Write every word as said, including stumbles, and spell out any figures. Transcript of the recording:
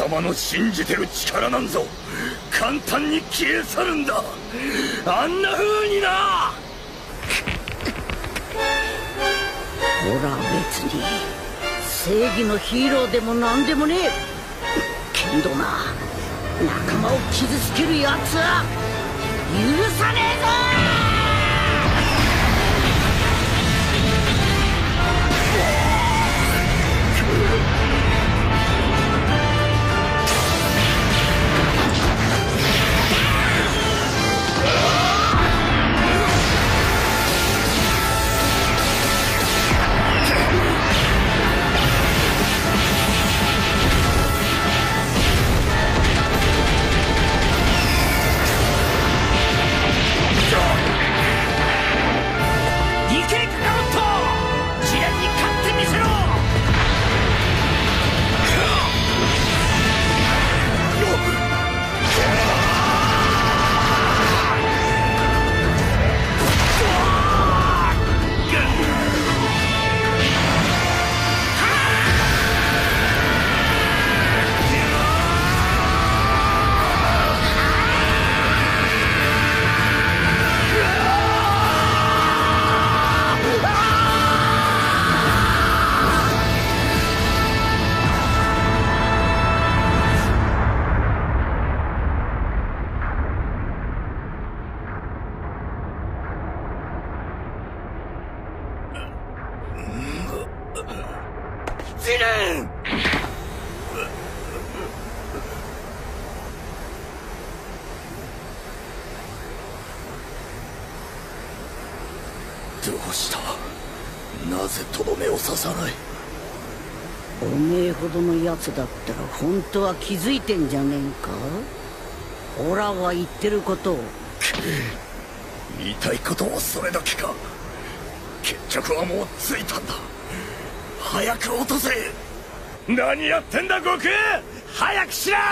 様の信じてる力なんぞ簡単に消え去るんだ。あんな風にな。 俺は別に正義のヒーローでも何でもねえ。けどな、仲間を傷つけるやつは許さねえぞ。 どうした？なぜとどめを刺さない？ おめえほどのやつだったら本当は気づいてんじゃねえんか。オラは言ってることを。 言いたいことはそれだけか。決着はもうついたんだ。早く落とせ。何やってんだ悟空、早くしろ。